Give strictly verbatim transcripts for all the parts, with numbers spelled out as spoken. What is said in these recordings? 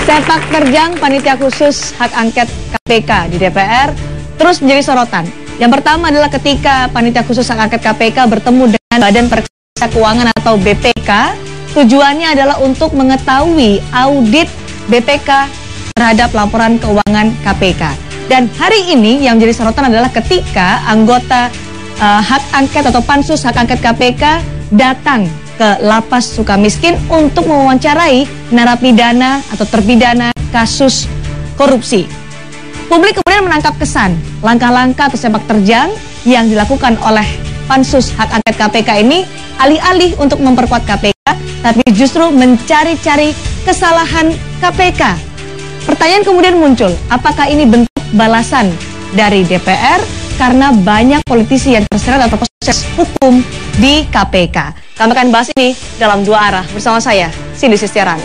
Sepak terjang panitia khusus hak angket K P K di D P R terus menjadi sorotan. Yang pertama adalah ketika panitia khusus hak angket K P K bertemu dengan Badan Periksa Keuangan atau B P K. Tujuannya adalah untuk mengetahui audit B P K terhadap laporan keuangan K P K. Dan hari ini yang menjadi sorotan adalah ketika anggota uh, hak angket atau pansus hak angket K P K datang ke Lapas Sukamiskin untuk mewawancarai narapidana atau terpidana kasus korupsi. Publik kemudian menangkap kesan langkah-langkah atau sepak terjang yang dilakukan oleh pansus hak angket K P K ini alih-alih untuk memperkuat K P K, tapi justru mencari-cari kesalahan K P K. Pertanyaan kemudian muncul, apakah ini bentuk balasan dari D P R karena banyak politisi yang terseret atau proses hukum di K P K? Kami akan bahas ini dalam dua arah bersama saya, Cindy Sistiarani.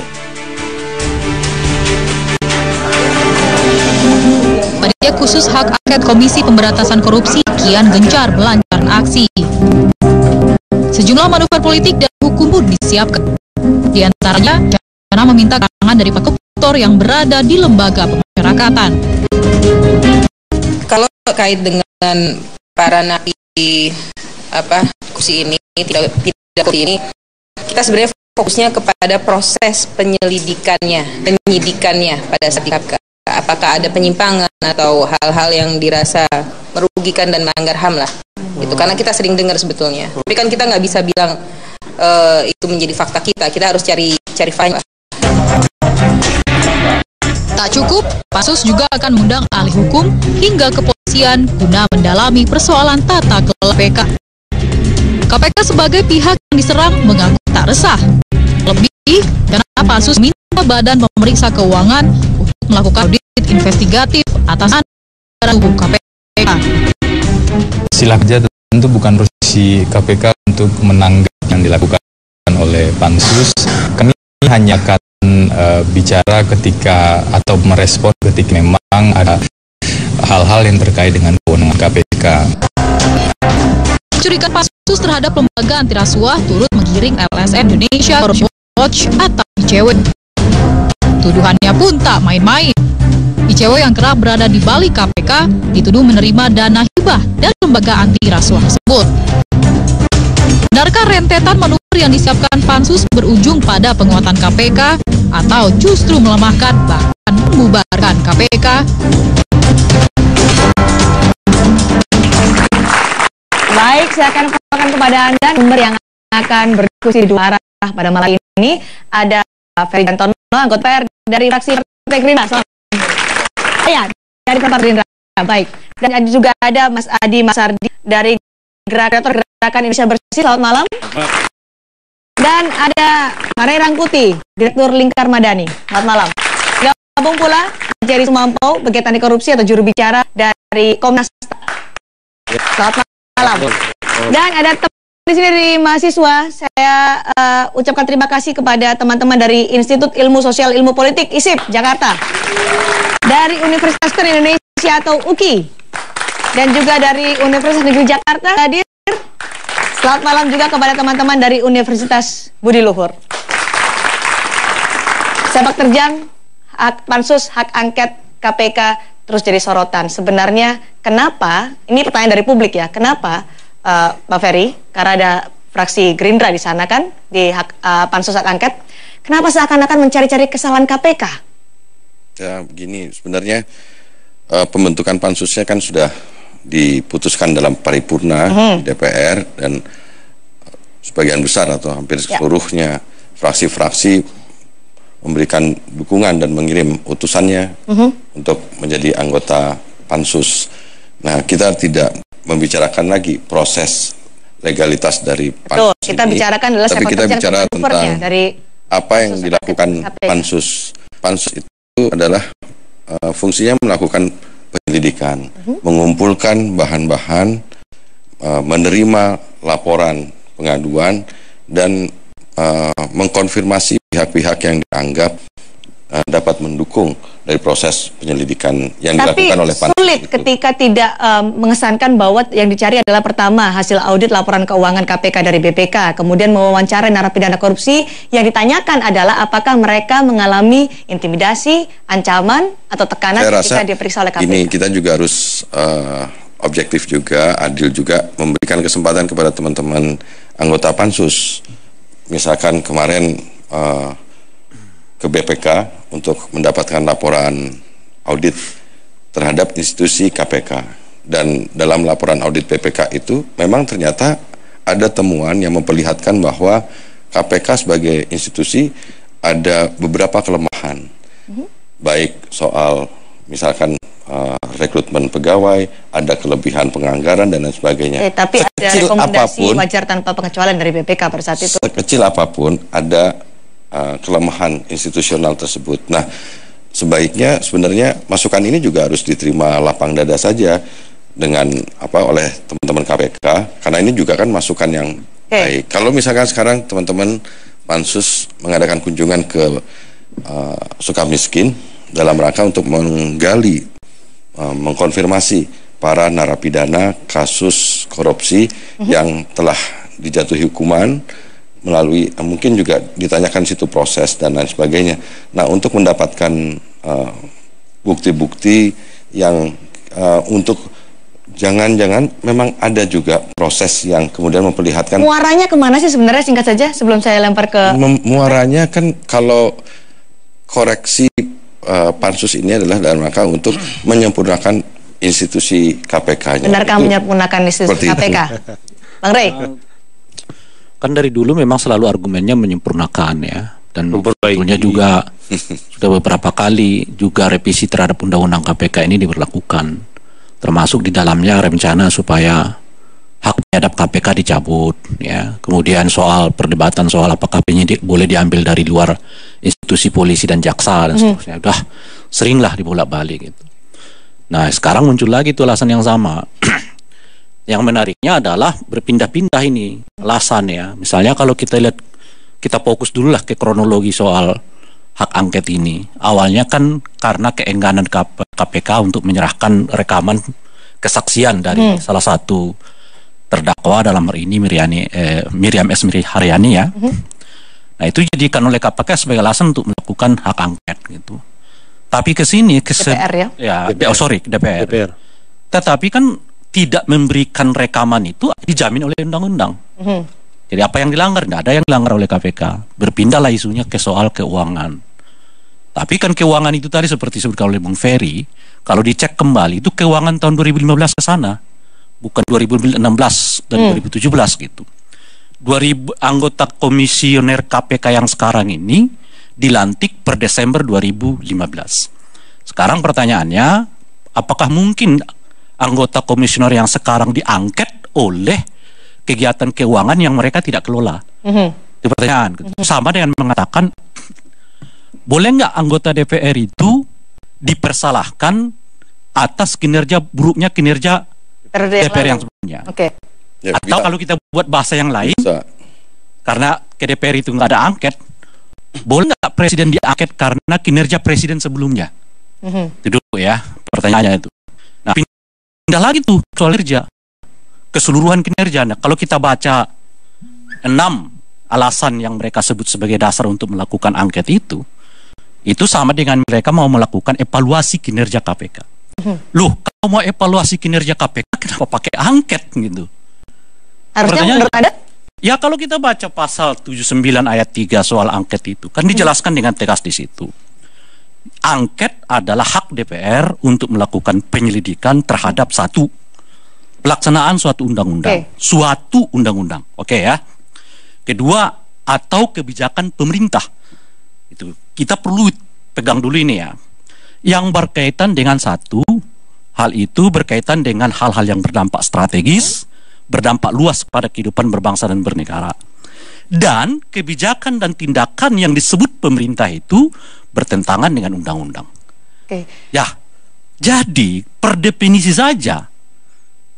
Panitia khusus hak angket Komisi Pemberantasan Korupsi kian gencar melancarkan aksi. Sejumlah manuver politik dan hukum pun disiapkan. Di antaranya, karena meminta keterangan dari koruptor yang berada di lembaga pemasyarakatan. Kalau terkait dengan para napi apa kursi ini tidak tidak kursi ini, kita sebenarnya fokusnya kepada proses penyelidikannya, penyidikannya pada saat di K P K. Apakah ada penyimpangan atau hal-hal yang dirasa merugikan dan melanggar H A M lah. Gitu. Karena kita sering dengar sebetulnya. Tapi kan kita nggak bisa bilang uh, itu menjadi fakta kita. Kita harus cari cari fakta. Tak cukup, pansus juga akan mengundang ahli hukum hingga kepolisian guna mendalami persoalan tata kelola K P K. K P K sebagai pihak yang diserang mengaku tak resah. Lebih, karena pansus minta Badan Pemeriksa Keuangan untuk melakukan audit investigatif atas anggaran hukum K P K. Silakan saja, tentu bukan posisi K P K untuk menanggapi yang dilakukan oleh pansus. Kami hanya akan uh, bicara ketika atau merespon ketika memang ada hal-hal yang terkait dengan kewenangan K P K. Curigaan pansus terhadap lembaga anti rasuah turut menggiring L S M Indonesia Corruption Watch atau I C W. Tuduhannya pun tak main-main. I C W yang kerap berada di balik K P K dituduh menerima dana hibah dari lembaga anti rasuah tersebut. Benarkah rentetan manuver yang disiapkan pansus berujung pada penguatan K P K atau justru melemahkan bahkan membubarkan K P K? Baik, saya akan informasikan kepada Anda nomor yang akan berdiskusi di dua arah pada malam ini. Ada Ferry Antono, anggota P R dari fraksi Partai Gerindra. Ya, dari Partai Gerindra. Baik. Dan juga ada Mas Adi Masardi dari Gerakan Indonesia Bersih. Selamat malam. Dan ada Marai Rangkuti, Direktur Lingkar Madani. Selamat malam. Gabung pula Jerry Sumampo, pegiat anti korupsi atau juru bicara dari Komnas. Selamat malam. Dan ada teman di sini dari mahasiswa. Saya uh, ucapkan terima kasih kepada teman-teman dari Institut Ilmu Sosial Ilmu Politik I S I P Jakarta, dari Universitas Kristen Indonesia atau U K I, dan juga dari Universitas Negeri Jakarta hadir. Selamat malam juga kepada teman-teman dari Universitas Budi Luhur. Sepak terjang hak pansus hak angket K P K terus jadi sorotan. Sebenarnya kenapa? Ini pertanyaan dari publik ya. Kenapa, uh, Pak Ferry? Karena ada fraksi Gerindra di sana kan di hak, uh, pansus hak angket. Kenapa seakan-akan mencari-cari kesalahan K P K? Ya begini, sebenarnya uh, pembentukan pansusnya kan sudah diputuskan dalam paripurna mm-hmm. D P R, dan uh, sebagian besar atau hampir seluruhnya fraksi-fraksi memberikan dukungan dan mengirim utusannya mm-hmm. untuk menjadi anggota pansus. Nah, kita tidak membicarakan lagi proses legalitas dari pansus. Betul, kita ini, bicarakan adalah tapi kita bicara tentang dari apa yang dilakukan pansus. Pansus itu adalah uh, fungsinya melakukan penyelidikan, uh-huh. mengumpulkan bahan-bahan, uh, menerima laporan pengaduan, dan uh, mengkonfirmasi pihak-pihak yang dianggap uh, dapat mendukung dari proses penyelidikan yang Tapi dilakukan oleh pansus. Tapi sulit ketika tidak um, mengesankan bahwa yang dicari adalah pertama hasil audit laporan keuangan K P K dari B P K, kemudian mewawancarai narapidana korupsi, yang ditanyakan adalah apakah mereka mengalami intimidasi, ancaman, atau tekanan Saya ketika rasa diperiksa oleh K P K. Ini kita juga harus uh, objektif juga, adil juga, memberikan kesempatan kepada teman-teman anggota pansus. Misalkan kemarin uh, ke B P K untuk mendapatkan laporan audit terhadap institusi K P K, dan dalam laporan audit B P K itu memang ternyata ada temuan yang memperlihatkan bahwa K P K sebagai institusi ada beberapa kelemahan, mm-hmm. baik soal misalkan uh, rekrutmen pegawai, ada kelebihan penganggaran dan lain sebagainya. Eh, tapi sekecil ada rekomendasi apapun, wajar tanpa pengecualian dari B P K pada saat itu. Sekecil apapun ada uh, kelemahan institusional tersebut. Nah, sebaiknya sebenarnya masukan ini juga harus diterima lapang dada saja dengan apa oleh teman-teman K P K, karena ini juga kan masukan yang okay. baik. Kalau misalkan sekarang teman-teman pansus mengadakan kunjungan ke uh, Sukamiskin dalam rangka untuk menggali, uh, mengkonfirmasi para narapidana kasus korupsi mm-hmm. yang telah dijatuhi hukuman melalui, uh, mungkin juga ditanyakan situ proses dan lain sebagainya. Nah, untuk mendapatkan uh, bukti-bukti yang uh, untuk jangan-jangan memang ada juga proses yang kemudian memperlihatkan. Muaranya kemana sih sebenarnya, singkat saja sebelum saya lempar ke... Muaranya kan kalau koreksi Uh, pansus ini adalah dalam rangka untuk menyempurnakan institusi K P K-nya. Benarkah menyempurnakan institusi K P K? Bang Rey? Kan dari dulu memang selalu argumennya menyempurnakan ya. Dan sebetulnya juga sudah beberapa kali juga revisi terhadap undang-undang K P K ini diberlakukan. Termasuk di dalamnya rencana supaya hak terhadap K P K dicabut ya. Kemudian soal perdebatan soal apakah penyidik boleh diambil dari luar institusi polisi dan jaksa dan seterusnya, udah seringlah dibolak-balik gitu. Nah, sekarang muncul lagi tuh alasan yang sama. Yang menariknya adalah berpindah-pindah ini alasan ya. Misalnya kalau kita lihat, kita fokus dulu lah ke kronologi soal hak angket ini. Awalnya kan karena keengganan K P K untuk menyerahkan rekaman kesaksian dari hmm. salah satu terdakwa dalam hari ini Miriani, eh, Miriam S. Haryani ya. Mm-hmm. Nah, itu dijadikan oleh K P K sebagai alasan untuk melakukan hak angket gitu. Tapi ke sini ke D P R ya? Ya, D P R. Oh, sorry, D P R. D P R. Tetapi kan tidak memberikan rekaman itu dijamin oleh undang-undang. Mm-hmm. Jadi apa yang dilanggar? Tidak ada yang dilanggar oleh K P K. Berpindahlah isunya ke soal keuangan. Tapi kan keuangan itu tadi seperti disebutkan oleh Bung Ferry, kalau dicek kembali itu keuangan tahun dua ribu lima belas ke sana. Bukan dua ribu enam belas dan hmm. dua ribu tujuh belas gitu. dua ribu anggota komisioner K P K yang sekarang ini dilantik per Desember dua ribu lima belas. Sekarang pertanyaannya, apakah mungkin anggota komisioner yang sekarang diangket oleh kegiatan keuangan yang mereka tidak kelola? Hmm. Itu pertanyaan. Hmm. Sama dengan mengatakan, boleh nggak anggota D P R itu dipersalahkan atas kinerja buruknya kinerja D P R yang sebelumnya. Oke. Ya, atau bisa. kalau kita buat bahasa yang lain, bisa. Karena ke D P R itu nggak ada angket, boleh nggak presiden diangket karena kinerja presiden sebelumnya? Mm-hmm. Itu dulu ya pertanyaannya itu. Nah, pindah lagi tuh soal kinerja, keseluruhan kinerja. Nah, kalau kita baca enam alasan yang mereka sebut sebagai dasar untuk melakukan angket itu, itu sama dengan mereka mau melakukan evaluasi kinerja K P K. Loh, kalau mau evaluasi kinerja K P K, kenapa pakai angket gitu? Harusnya menurut Anda? Ya, kalau kita baca pasal tujuh puluh sembilan ayat tiga soal angket itu, kan dijelaskan hmm. dengan tegas di situ. Angket adalah hak D P R untuk melakukan penyelidikan terhadap satu pelaksanaan suatu undang-undang, okay. suatu undang-undang. Oke okay, ya. Kedua, atau kebijakan pemerintah. Itu kita perlu pegang dulu ini ya. Yang berkaitan dengan satu, hal itu berkaitan dengan hal-hal yang berdampak strategis, berdampak luas pada kehidupan berbangsa dan bernegara. Dan kebijakan dan tindakan yang disebut pemerintah itu bertentangan dengan undang-undang. Oke. Ya, jadi per definisi saja,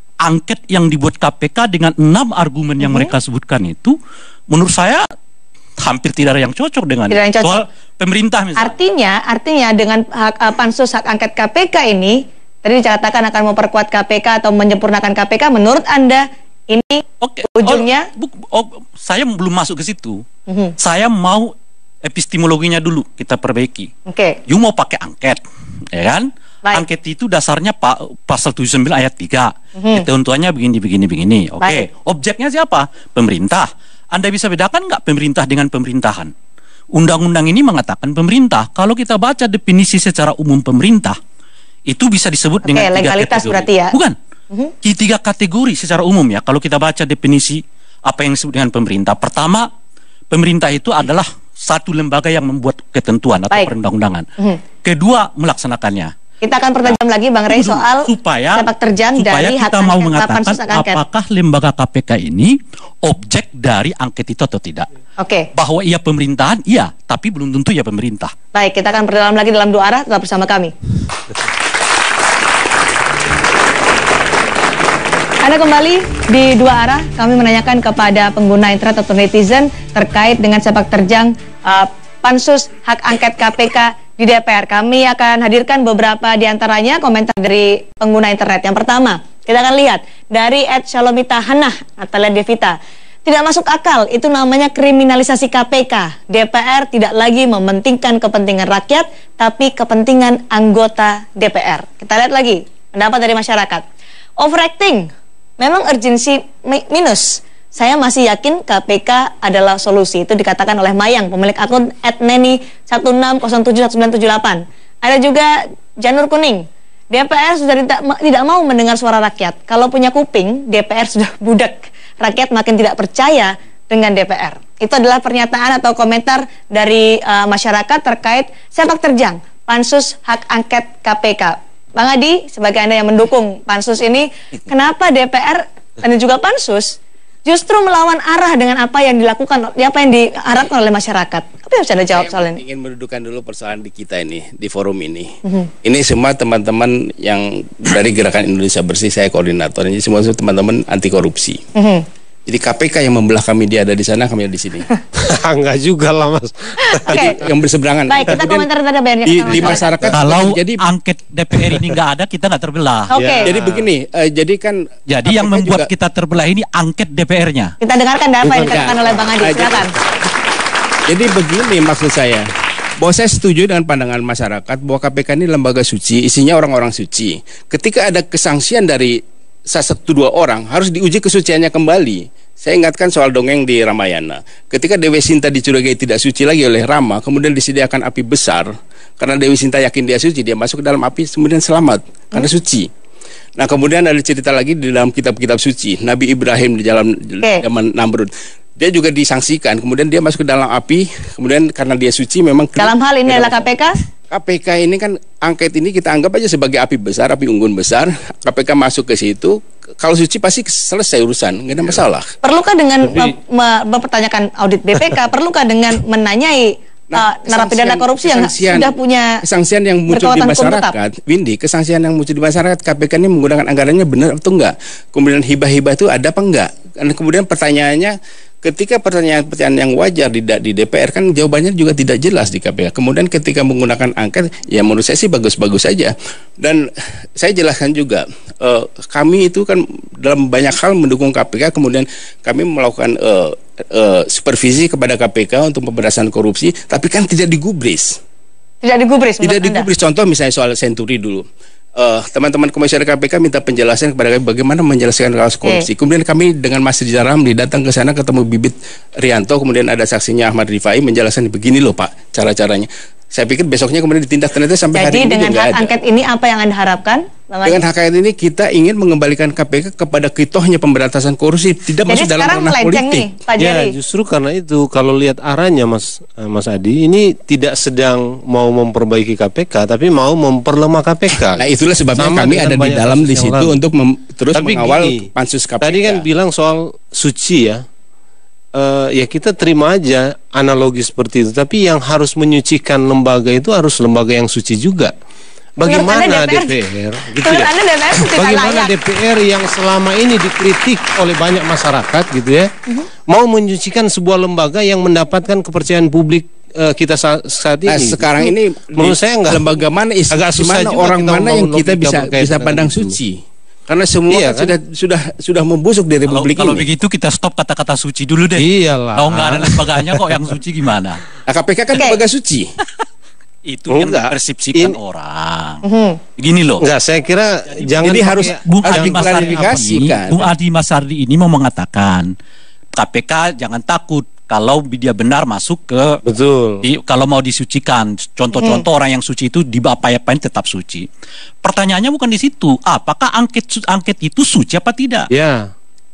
angket yang dibuat K P K dengan enam argumen yang mm-hmm. mereka sebutkan itu, menurut saya hampir tidak ada yang cocok dengan Tidak yang cocok. soal pemerintah misalnya. Artinya, artinya dengan hak, uh, pansus hak angket K P K ini tadi dikatakan akan memperkuat K P K atau menyempurnakan K P K. Menurut Anda ini Oke, ujungnya? Oh, bu- oh, saya belum masuk ke situ. Mhm. Saya mau epistemologinya dulu kita perbaiki. Oke. You mau pakai angket, ya kan? Baik. Angket itu dasarnya pa, pasal tujuh puluh sembilan ayat tiga. Mhm. Ketentuannya begini, begini, begini. Oke, Baik. objeknya siapa? Pemerintah. Anda bisa bedakan nggak pemerintah dengan pemerintahan? Undang-undang ini mengatakan pemerintah. Kalau kita baca definisi secara umum pemerintah, itu bisa disebut Oke, dengan tiga legalitas kategori. berarti ya? Bukan. Mhm. Tiga kategori secara umum ya. Kalau kita baca definisi apa yang disebut dengan pemerintah. Pertama, pemerintah itu adalah satu lembaga yang membuat ketentuan atau Baik. perundang-undangan. Mhm. Kedua, melaksanakannya. Kita akan pertajam lagi Bang Rey soal supaya sepak terjang supaya dari hak kita mau angket, mengatakan pansus hak angket. apakah lembaga K P K ini objek dari angket itu atau tidak. Oke. Bahwa ia pemerintahan, iya, tapi belum tentu ia pemerintah. Baik, kita akan perdalam lagi dalam dua arah. Tetap bersama kami. Anda kembali di dua arah. Kami menanyakan kepada pengguna internet atau netizen terkait dengan sepak terjang uh, pansus hak angket K P K di D P R. Kami akan hadirkan beberapa di antaranya komentar dari pengguna internet. Yang pertama, kita akan lihat dari Ed Shalomita Hanah atau Devita. Tidak masuk akal, itu namanya kriminalisasi K P K. D P R tidak lagi mementingkan kepentingan rakyat, tapi kepentingan anggota D P R. Kita lihat lagi pendapat dari masyarakat. Overacting, memang urgensi minus. Saya masih yakin K P K adalah solusi. Itu dikatakan oleh Mayang, pemilik akun et neni satu enam nol tujuh satu sembilan tujuh delapan. Ada juga Janur Kuning. D P R sudah tidak, tidak mau mendengar suara rakyat. Kalau punya kuping, D P R sudah budak. Rakyat makin tidak percaya dengan D P R. Itu adalah pernyataan atau komentar dari uh, masyarakat terkait sepak terjang pansus hak angket K P K. Bang Adi, sebagai Anda yang mendukung pansus ini, kenapa D P R dan juga pansus justru melawan arah dengan apa yang dilakukan, apa yang diharapkan oleh masyarakat? Apa yang bisa Anda jawab soal ini? Saya ingin mendudukan dulu persoalan di kita ini, di forum ini. Mhm. Ini semua teman-teman yang dari Gerakan Indonesia Bersih, saya koordinator. Ini semua teman-teman anti korupsi. Mhm. Jadi K P K yang membelah kami, dia ada di sana, kami ada di sini. Enggak juga lah Mas. Oke. Yang berseberangan. Baik, kita Kemudian komentar tadi biar di, di masyarakat. Kalau jadi angket D P R ini nggak ada, kita nggak terbelah. Oke. jadi begini, eh, jadi kan Jadi K P K yang membuat juga- kita terbelah ini angket D P R-nya. Kita dengarkan apa yang dikatakan oleh Bang Adi. Ah, Silakan. Jadi begini maksud saya, bahwa saya setuju dengan pandangan masyarakat bahwa K P K ini lembaga suci, isinya orang-orang suci. Ketika ada kesangsian dari satu dua orang, harus diuji kesuciannya kembali. Saya ingatkan soal dongeng di Ramayana. Ketika Dewi Sinta dicurigai tidak suci lagi oleh Rama, kemudian disediakan api besar, karena Dewi Sinta yakin dia suci, dia masuk ke dalam api, kemudian selamat, karena suci. Nah kemudian ada cerita lagi di dalam kitab-kitab suci, Nabi Ibrahim di dalam Oke. zaman Namrud. Dia juga disangsikan, kemudian dia masuk ke dalam api, kemudian karena dia suci memang... Dalam hal ini adalah K P K? K P K ini kan angket ini kita anggap aja sebagai api besar, api unggun besar. K P K masuk ke situ, kalau suci pasti selesai urusan, nggak ada masalah. Perlukah dengan me- me- mempertanyakan audit B P K, perlukah dengan menanyai uh, narapidana kesangsian- korupsi yang kesangsian- sudah punya kesangsian yang muncul di berkekuatan hukum tetap? masyarakat, Windy, kesangsian yang muncul di masyarakat, K P K ini menggunakan anggarannya benar atau enggak? Kemudian hibah-hibah itu ada apa enggak? Dan kemudian pertanyaannya, ketika pertanyaan-pertanyaan yang wajar di, di D P R kan jawabannya juga tidak jelas di K P K. Kemudian ketika menggunakan angket, ya menurut saya sih bagus-bagus saja. Dan saya jelaskan juga, eh, kami itu kan dalam banyak hal mendukung K P K, kemudian kami melakukan eh, eh, supervisi kepada K P K untuk pemberantasan korupsi, tapi kan tidak digubris. Tidak digubris Tidak menurut Anda? digubris. Contoh misalnya soal Senturi dulu. Uh, teman-teman komisioner K P K minta penjelasan kepada kami bagaimana menjelaskan kasus korupsi. Okay. Kemudian kami dengan Mas Rizal Ramli datang ke sana ketemu Bibit Rianto, kemudian ada saksinya Ahmad Rifai menjelaskan begini loh Pak cara-caranya. Saya pikir besoknya kemudian ditindak, ternyata sampai hari Jadi ini dengan nggak hak ada. angket ini apa yang Anda harapkan? Bang Adi? Dengan hak angket ini kita ingin mengembalikan K P K kepada kitohnya pemberantasan korupsi, tidak Jadi masuk dalam sekarang ranah melenceng politik. nih, Pak Ya Jerry. justru karena itu kalau lihat arahnya Mas eh, Mas Adi ini tidak sedang mau memperbaiki K P K tapi mau memperlemah K P K. Nah itulah sebabnya Sama kami dengan ada di banyak dalam kasus di yang situ lalu. untuk mem- terus Tapi mengawal gini, pansus K P K. Tadi kan bilang soal suci ya. Eh, ya kita terima aja analogi seperti itu. Tapi yang harus menyucikan lembaga itu harus lembaga yang suci juga. bagaimana Anda D P R, gitu Menurut ya? Anda D P R tidak Bagaimana layak? D P R yang selama ini dikritik oleh banyak masyarakat gitu ya, Mhm. mau menyucikan sebuah lembaga yang mendapatkan kepercayaan publik eh, kita saat, saat ini. Nah, sekarang ini menurut di- saya enggak, lembaga mana is- agak di susah mana juga orang kita mana yang membangun kita logika bisa berkaitan bisa dengan pandang itu. suci. Karena semua Iya, kan kan? sudah sudah sudah membusuk di Kalau, republik kalau ini. begitu kita stop kata-kata suci dulu deh. Iyalah. Kalau nggak ada lembaganya kok yang suci gimana? Nah, K P K kan Oke. lembaga suci. Itu yang Enggak. dipersepsikan In- orang. Mhm. Begini loh. Enggak, saya kira jangan Jadi harus pakai- Bung harus Adi Masardi diklarifikasi ini, kan. Bung Adi Masardi ini mau mengatakan K P K jangan takut kalau dia benar masuk ke betul. di, kalau mau disucikan. Contoh-contoh orang yang suci itu diapa-apain tetap suci. Pertanyaannya bukan di situ. Apakah angket su- angket itu suci apa tidak? Ya.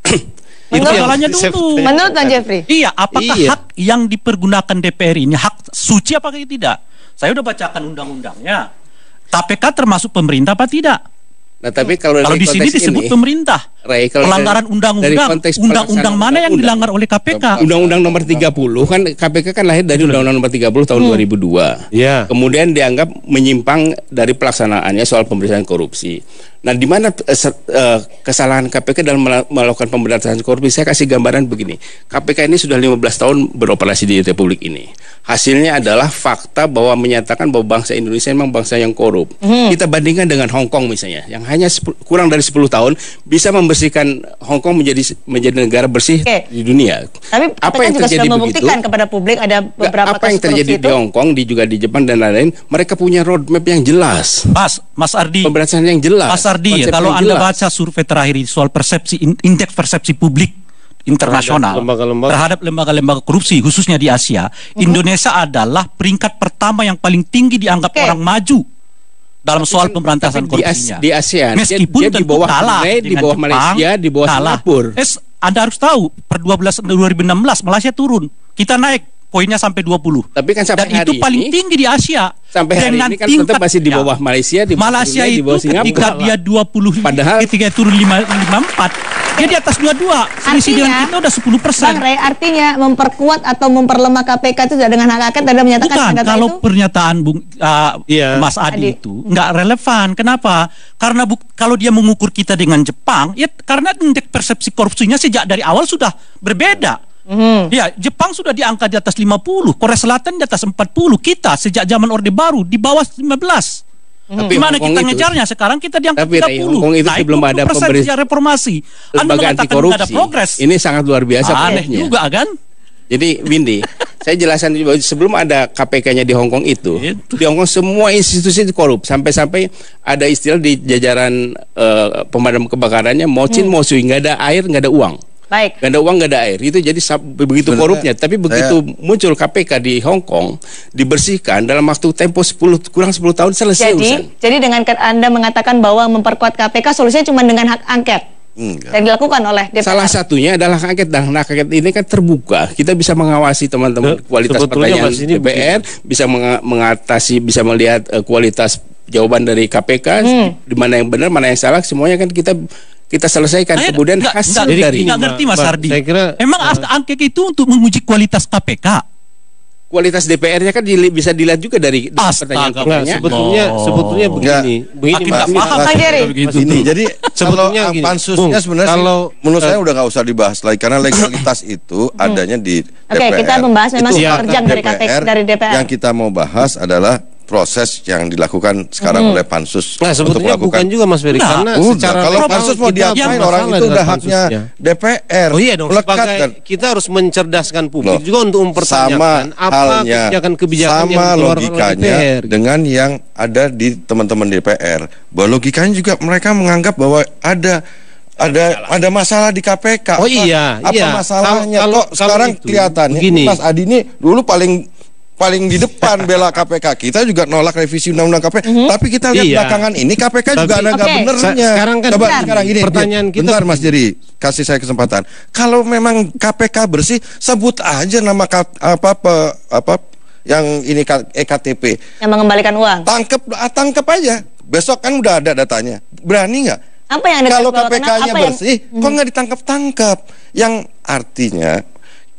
Itu Menurut- masalahnya saya- dulu. saya- Menurut Bang Jeffrey. Iya, apakah Iya. hak yang dipergunakan D P R ini hak suci apakah tidak? Saya udah bacakan undang-undangnya. K P K termasuk pemerintah apa tidak? Nah, tapi kalau Kalau dari di sini konteks disebut ini, pemerintah. Ray, kalau Pelanggaran dari- undang-undang, dari konteks undang-undang pelaksanaan mana yang undang-undang. dilanggar oleh K P K? Undang-Undang nomor tiga puluh kan K P K kan lahir dari Undang-Undang nomor tiga puluh tahun dua ribu dua. Ya. Kemudian dianggap menyimpang dari pelaksanaannya soal pemberantasan korupsi. Nah, di mana eh, se- eh, kesalahan K P K dalam mela- melakukan pemberantasan korupsi? Saya kasih gambaran begini. K P K ini sudah lima belas tahun beroperasi di Republik ini. Hasilnya adalah fakta bahwa menyatakan bahwa bangsa Indonesia memang bangsa yang korup. Kita bandingkan dengan Hong Kong misalnya, yang hanya sepuluh kurang dari sepuluh tahun bisa membersihkan Hong Kong menjadi menjadi negara bersih Oke. di dunia. Tapi apa K P K yang juga terjadi sudah begitu? membuktikan kepada publik ada beberapa Apa yang kasus terjadi korupsi di itu. Hong Kong, di juga di Jepang dan lain-lain, mereka punya roadmap yang jelas, Mas, Mas Ardi. pemberantasan yang jelas. Mas Ardi, konsep kalau yang Anda jelas. baca survei terakhir ini soal persepsi in- indeks persepsi publik internasional Terhadap lembaga-lembaga. terhadap lembaga-lembaga korupsi khususnya di Asia, Indonesia adalah peringkat pertama yang paling tinggi dianggap Oke. orang maju dalam soal Tapi pemberantasan di As- korupsinya. di ASEAN, dia- meskipun dia di tentu bawah kalah Brunei, di dengan bawah Jepang, Malaysia, di bawah kalah. Singapura. Es, Anda harus tahu per dua belas dua ribu enam belas Malaysia turun, kita naik poinnya sampai dua puluh. Tapi kan sampai Dan itu hari paling ini- tinggi di Asia. Sampai hari Dengan ini kan tingkat- tetap masih di ya. bawah Malaysia, di bawah Malaysia Brunei, di itu bawah ketika Singapura. dia dua puluh, Padahal- ketika turun lima puluh empat, dia di atas dua puluh dua. Selisih dengan Artinya- kita udah sepuluh persen. Bang Ray, artinya memperkuat atau memperlemah K P K itu tidak dengan hak angket, Anda menyatakan Bukan, data kalau itu? pernyataan Bung uh, Iya. Mas Adi, Adi. itu nggak relevan. Kenapa? Karena bu- kalau dia mengukur kita dengan Jepang, ya karena indeks persepsi korupsinya sejak dari awal sudah berbeda. Mhm. Ya, Jepang sudah diangkat di atas lima puluh, Korea Selatan di atas empat puluh, kita sejak zaman Orde Baru di bawah lima belas. Tapi Gimana Hong Kong kita itu- ngejarnya? Sekarang kita di angka Tapi, tiga Ray, puluh. Hong Kong itu Naik sebelum ada dua puluh persen pemberi- sejak reformasi. Anda lembaga anti mengatakan nggak ada korupsi. progres. Ini sangat luar biasa Aneh progresnya. juga kan? Jadi Windy, saya jelaskan juga sebelum ada K P K-nya di Hong Kong itu, Itu. di Hong Kong semua institusi itu korup, sampai-sampai ada istilah di jajaran eh, pemadam kebakarannya mocin Hmm. mosui, nggak ada air, nggak ada uang. Baik. Gak ada uang, gak ada air. Itu jadi sa- begitu Sebenarnya korupnya. Tapi begitu saya- muncul K P K di Hong Kong, dibersihkan dalam waktu tempo sepuluh kurang sepuluh tahun selesai urusan. Jadi, jadi dengan kat- Anda mengatakan bahwa memperkuat K P K solusinya cuma dengan hak angket Enggak. yang dilakukan oleh D P R. Salah satunya adalah hak angket, dan hak angket ini kan terbuka. Kita bisa mengawasi teman-teman Se- kualitas sebetulnya pertanyaan Mas, ini D P R, bisa menga- mengatasi, bisa melihat eh, kualitas jawaban dari K P K, Hmm. di mana yang benar, mana yang salah, semuanya kan kita kita selesaikan. Saya Kemudian nggak- hasil nggak- dari nggak ngerti Mas Bang, Ardi. saya kira, Emang eh, hak angket itu untuk menguji kualitas K P K. kualitas D P R-nya kan dili- bisa dilihat juga dari, dari Astaga. pertanyaan Enggak, pertanyaan. sebetulnya Oh. sebetulnya begini, begini Makin Mas. nggak paham Mas- Bang Jerry. begitu. Ini jadi Sebetulnya kalau gini, pansusnya Bung, sebenarnya kalau, sih, menurut eh, saya udah nggak usah dibahas lagi karena legalitas itu adanya di D P R. Oke, kita membahas memang Itu soal hak kerjaan dari K P K, dari D P R. Yang kita mau bahas adalah proses yang dilakukan sekarang oleh pansus Nah, untuk sebetulnya melakukan. bukan juga Mas Ferry, Enggak, karena Udah, secara kalau legal pansus mau kita diapain bermasalah orang itu dengan udah haknya pansusnya. D P R. Oh iya dong, Melekat sebagai dan kita harus mencerdaskan publik Loh, juga untuk mempertanyakan sama apa halnya, kebijakan-kebijakan yang sama dikeluarkan oleh D P logikanya R. dengan yang ada di teman-teman D P R. Bahwa logikanya juga mereka menganggap bahwa ada ada ada masalah di K P K. Oh Apa- iya, apa iya. masalahnya? Kalau- Kok kalau sekarang itu, kelihatannya begini. Mas Adi ini dulu paling paling di depan bela K P K. Kita juga nolak revisi undang-undang K P K. Tapi kita lihat Iya. belakangan ini K P K juga Tapi- ada nggak Oke. benernya. Sa- sekarang kan Coba bentar. sekarang gini. Pertanyaan kita bentar Mas Jerry, kasih saya kesempatan. Kalau memang K P K bersih, sebut aja nama K- apa apa apa yang ini K- E K T P. Yang mengembalikan uang. Tangkep, ah, tangkep aja. Besok kan udah ada datanya. Berani nggak? Apa yang Anda Kalau garis bawakan? K P K-nya Apa yang- bersih, kok nggak ditangkap-tangkap? Yang artinya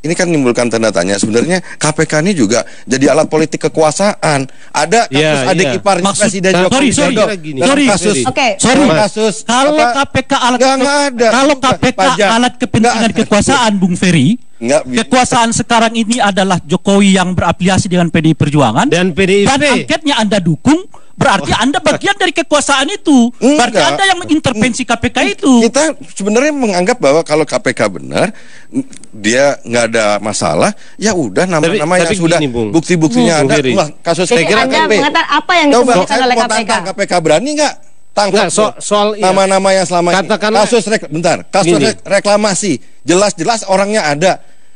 ini kan menimbulkan tanda tanya. Sebenarnya K P K ini juga jadi alat politik kekuasaan. Ada kasus Ya, adik ya. iparnya Maksud- Presiden sorry, Joko sorry, Widodo gini. dalam Sorry, kasus sorry. Oke. Sorry, dalam Mas. kasus Kalau apa, K P K alat Nggak, nggak ada. kalau K Nggak, P K pajak. alat kepentingan Nggak. kekuasaan, Bung Ferry, Nggak, bi- kekuasaan sekarang ini adalah Jokowi yang berafiliasi dengan P D I Perjuangan Dan P D I P. dan angketnya Anda dukung, berarti Anda bagian dari kekuasaan itu. Berarti Enggak. Anda yang mengintervensi K P K itu. kita sebenarnya menganggap bahwa kalau K P K benar dia nggak ada masalah, ya udah nama-nama Tapi- yang tapi sudah gini, Bung. bukti-buktinya Bung ada. Ferry. Wah, kasus Jadi saya kira Anda K P. mengatakan apa yang Coba disebutkan saya oleh mau K P K? tantang K P K berani nggak tangkap Nggak, so- soal iya. nama-nama yang selama ini Katakanlah- kasus rek, bentar kasus Gini. rek- reklamasi jelas-jelas orangnya ada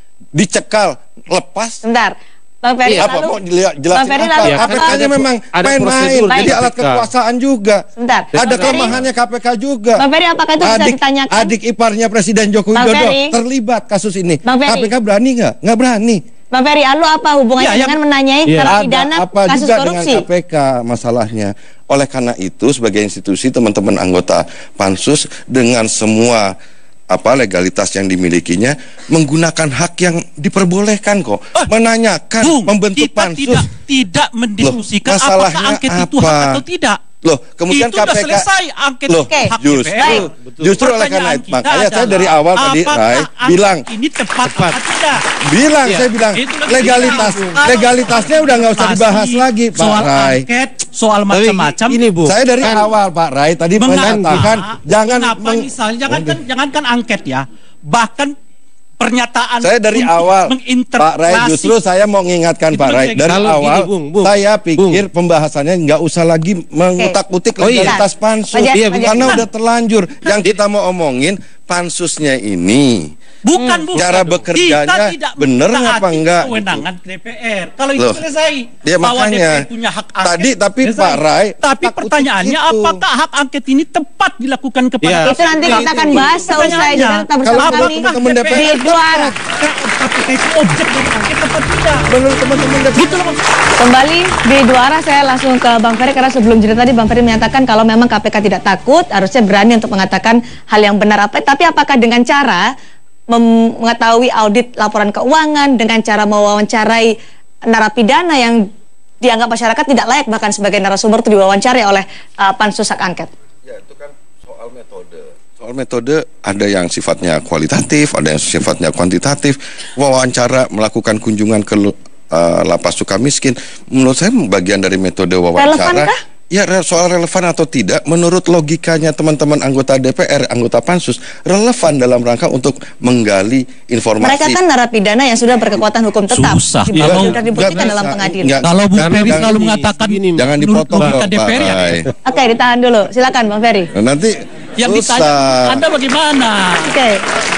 dicekal lepas. Sebentar. Bang Ferry, Apa lalu mau dilihat Bang jelasin Ferry, apa? lalu Ya, K P K-nya ada- memang ada main-main, prosedur jadi di alat K P K. kekuasaan juga. Sebentar. Ada Bang Ferry, kelemahannya K P K juga. Bang Ferry, apakah itu bisa adik, ditanyakan? Adik iparnya Presiden Joko Bang Widodo Ferry. terlibat kasus ini. Bang Ferry. K P K berani nggak? Nggak berani. Bang Ferry, lalu apa hubungannya Ya, yang- dengan menanyai Ya, narapidana Ada apa kasus juga korupsi? dengan K P K masalahnya. Oleh karena itu sebagai institusi teman-teman anggota Pansus dengan semua apa legalitas yang dimilikinya menggunakan hak yang diperbolehkan kok, Eh, menanyakan, Bung, membentuk kita pansus. tidak tidak mendiskusikan Loh, masalahnya apakah angket itu apa? hak atau tidak. Loh, kemudian itu K P K udah selesai angket Loh, itu hak justru, D P R. Baik. justru oleh karena Pertanyaan itu kita makanya saya adalah, dari awal tadi apakah Rai angket bilang ini tepat, Tepat. atau tidak. bilang Iya. saya bilang Itu lebih legalitas bilang. legalitasnya udah nggak usah Pasti dibahas lagi Pak soal Rai. angket, soal Tapi macam-macam. ini, Bu. Saya dari Kan- awal Pak Rai tadi Mengapa? mengatakan jangan Kenapa meng- misalnya jangankan jangankan angket ya, bahkan pernyataan saya dari untuk awal Pak menginterpelasi. Rai justru saya mau mengingatkan Itu Pak Rai saya- dari Kalau awal gini, Bung, Bung, saya pikir pembahasannya nggak usah lagi mengutak-utik Oh, iya. legalitas pansus Wajar, iya, wajar. karena udah terlanjur. Yang kita mau omongin pansusnya ini Bukan, bukan. cara bekerjanya Kita tidak bener mentaati apa enggak? kewenangan D P R. Kalau itu Loh. selesai. Ya, Bahwa makanya. D P R punya hak angket. Tadi, tapi selesai. Pak Rai, Tapi takut pertanyaannya itu. apakah hak angket ini tepat dilakukan kepada Ya. Itu nanti kita akan bahas seusai Pertanyaannya, jeda tetap bersama kalau kami teman-teman D P R di Duara. K P K itu objek dari angket atau tidak? Menurut teman-teman D P R Gitu loh. Kembali di Duara, saya langsung ke Bang Ferry karena sebelum jeda tadi Bang Ferry menyatakan kalau memang K P K tidak takut, harusnya berani untuk mengatakan hal yang benar apa. Tapi apakah dengan cara mem- mengetahui audit laporan keuangan, dengan cara mewawancarai narapidana yang dianggap masyarakat tidak layak bahkan sebagai narasumber itu diwawancarai oleh uh, pansus hak angket? Ya, itu kan soal metode. Soal metode ada yang sifatnya kualitatif, ada yang sifatnya kuantitatif. Wawancara, melakukan kunjungan ke uh, lapas Sukamiskin, menurut saya bagian dari metode wawancara. Relevankah? Ya, re- soal relevan atau tidak, menurut logikanya teman-teman anggota D P R, anggota Pansus, relevan dalam rangka untuk menggali informasi. Mereka kan narapidana yang sudah berkekuatan hukum tetap. Susah. Dibuktikan- Kalau- sudah dibuktikan nggak dalam bisa. pengadilan. Nggak- Kalau Bung jangan- Ferry jangan- selalu mengatakan begini, Jangan menurut dipotong logika dong, D P R ya. Pak Rai. Oke, ditahan dulu. Silakan Bang Ferry. Nah, nanti Yang susah. ditanya Anda bagaimana? Oke.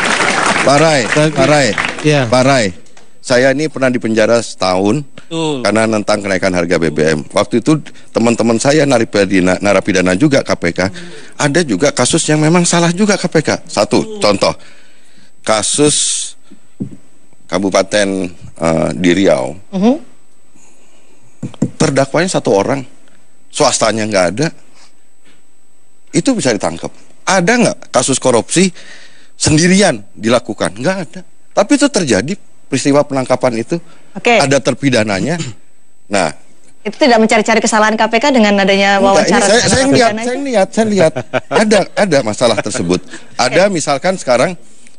Pak Rai, Pak Rai, Ya. Pak Rai, saya ini pernah dipenjara setahun Betul. karena nentang kenaikan harga B B M. Waktu itu teman-teman saya narapidana, narapidana juga K P K, ada juga kasus yang memang salah juga K P K. Satu contoh, kasus Kabupaten uh, di Riau, Mhm. terdakwanya satu orang, swastanya nggak ada, itu bisa ditangkap. Ada nggak kasus korupsi sendirian dilakukan? Nggak ada. Tapi itu terjadi peristiwa penangkapan itu. Oke. Ada terpidananya. Nah, Itu tidak mencari-cari kesalahan K P K dengan adanya enggak, ini wawancara. saya, dengan saya narapidana lihat, itu? saya lihat, saya lihat ada ada masalah tersebut. Ada misalkan sekarang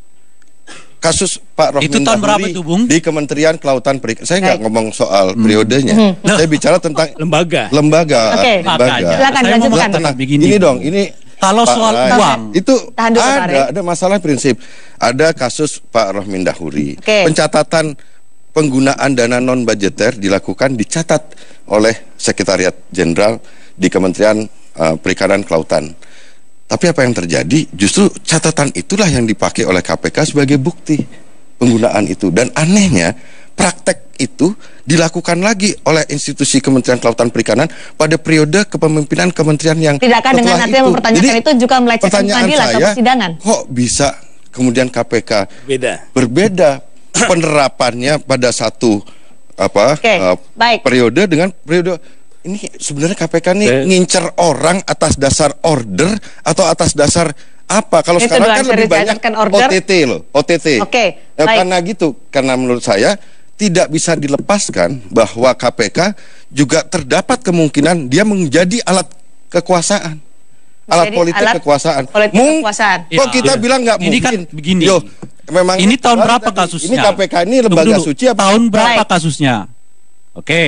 kasus Pak Rohmin Itu tahun berapa Dahuri itu, Bung? di Kementerian Kelautan Perikanan. Saya nggak Baik. ngomong soal periodenya. Saya bicara tentang lembaga. lembaga. Oke. lembaga. Makanya, Silakan saya mau lanjutkan. mengatakan Nah, begini. ini dong, ini Kalau Pak soal Rai, uang, itu Tahan dulu, Pak Rai. ada ada masalah prinsip. Ada kasus Pak Rohmin Dahuri. Oke. Pencatatan penggunaan dana non budgeter dilakukan dicatat oleh Sekretariat Jenderal di Kementerian uh, Perikanan Kelautan. Tapi apa yang terjadi? Justru catatan itulah yang dipakai oleh K P K sebagai bukti penggunaan itu. Dan anehnya praktek itu dilakukan lagi oleh institusi Kementerian Kelautan Perikanan pada periode kepemimpinan kementerian yang Tidakkah dengan setelah artinya mempertanyakan itu juga melecehkan pertanyaan pengadilan atau saya, persidangan? kok bisa kemudian K P K Beda. berbeda penerapannya pada satu apa Oke, uh, baik. periode dengan periode ini sebenarnya K P K ini Eh. ngincer orang atas dasar order atau atas dasar apa? Kalau Itu sekarang doang kan lebih serius banyak diajarkan order. O T T loh, O T T. Oke, Eh, baik. karena gitu, karena menurut saya tidak bisa dilepaskan bahwa K P K juga terdapat kemungkinan dia menjadi alat kekuasaan. Alat Jadi politik alat kekuasaan. politik Mung- kekuasaan. Kok Ya. kita bilang nggak Ini mungkin? kan begini. Yo, memang Ini tahun baru berapa tadi, kasusnya? Ini K P K ini lembaga Tunggu dulu. suci apa? Tahun berapa Baik. kasusnya? Oke.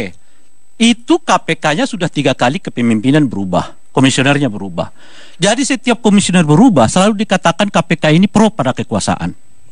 Itu K P K-nya sudah tiga kali kepemimpinan berubah. Komisionernya berubah. Jadi setiap komisioner berubah selalu dikatakan K P K ini pro pada kekuasaan.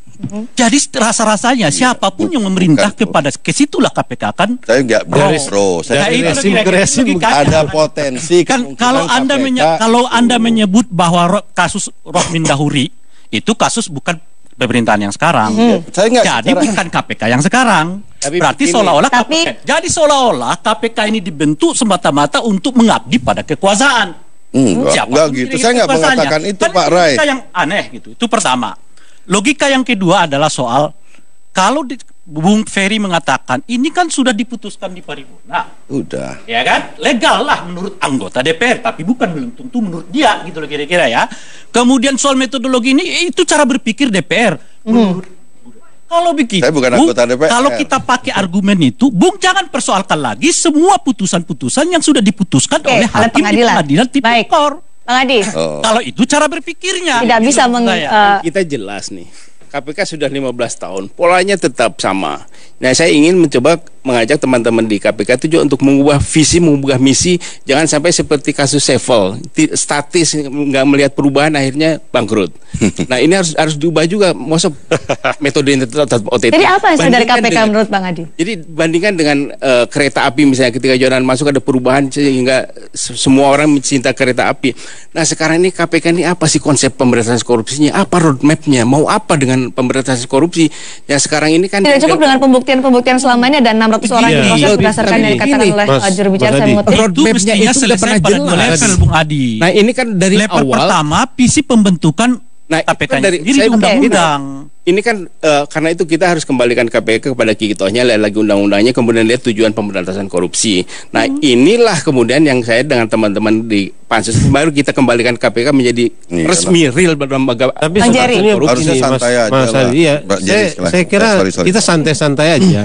Jadi rasa-rasanya siapapun yang memerintah bukan pro. kepada kesitulah K P K kan. Saya nggak Pro. pro. Saya Nah, Dari itu resim logika- ke resim logikanya. ada potensi Kan kemungkinan kalau anda K P K menye- kalau anda menyebut bahwa ro- kasus Rohmin Dahuri itu kasus bukan pemerintahan yang sekarang. Saya nggak Jadi secara- bukan K P K yang sekarang. Tapi Berarti begini. seolah-olah Tapi- K P K. Jadi seolah-olah K P K ini dibentuk semata-mata untuk mengabdi pada kekuasaan. Enggak, Siapapun enggak gitu. diri Saya nggak kekuasaannya. mengatakan itu, Kan Pak Rai. logika yang aneh gitu. Itu pertama. Logika yang kedua adalah soal kalau di, Bung Ferry mengatakan ini kan sudah diputuskan di paripurna. Udah. Ya kan, legal lah menurut anggota D P R, tapi bukan belum tentu menurut dia gitu loh kira-kira ya. Kemudian soal metodologi ini itu cara berpikir D P R. Menurut kalau begitu, Saya bukan Bung, anggota D P R. kalau kita pakai argumen itu, Bung jangan persoalkan lagi semua putusan-putusan yang sudah diputuskan Oke, oleh oleh hakim di pengadilan. pengadilan Baik. tipikor. Bang Adi, Oh. Kalau itu cara berpikirnya. tidak bisa meng, Saya. eh, Kita jelas nih, K P K sudah lima belas tahun, polanya tetap sama. Nah, saya ingin mencoba mengajak teman-teman di K P K itu juga untuk mengubah visi, mengubah misi, jangan sampai seperti kasus Sevel, ti- statis, nggak melihat perubahan, akhirnya bangkrut. Nah, ini harus harus diubah juga, maksud metode yang tetap O T T. jadi apa yang salah dari K Bandingkan P K dengan- menurut Bang Adi? Jadi bandingkan dengan eh, kereta api misalnya ketika jalan masuk ada perubahan sehingga se- semua orang mencinta kereta api. Nah sekarang ini K P K ini apa sih konsep pemberantasan korupsinya? Apa roadmapnya? Mau apa dengan pemberantasan korupsi? Yang sekarang ini kan Tidak cukup dengan pembuktian-pembuktian selama ini ada enam ratus orang Iya. yang diproses Iya, berdasarkan tapi yang dikatakan ini, oleh Mas- uh, juru bicara Mas saya Adi. mengutip. Itu roadmapnya mestinya itu udah selesai pernah pada dua jelas. level, Bung Adi. Nah ini kan dari Level awal. pertama, visi pembentukan Nah, K P K itu dari- sendiri saya di undang-undang. Ini kan eh, karena itu kita harus kembalikan K P K kepada kitohnya, lihat lagi undang-undangnya, kemudian lihat tujuan pemberantasan korupsi. Nah inilah kemudian yang saya dengan teman-teman di pansus baru kita kembalikan K P K menjadi Iya, resmi real lembaga. Tapi Bang Jerry. sebetulnya Harusnya begini, santai Mas, aja Mas lah. Adi, ya. Mbak Jerry, Saya, silahkan. saya kira Eh, sorry, sorry. kita santai-santai aja.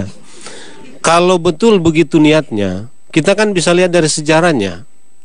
Kalau betul begitu niatnya, kita kan bisa lihat dari sejarahnya.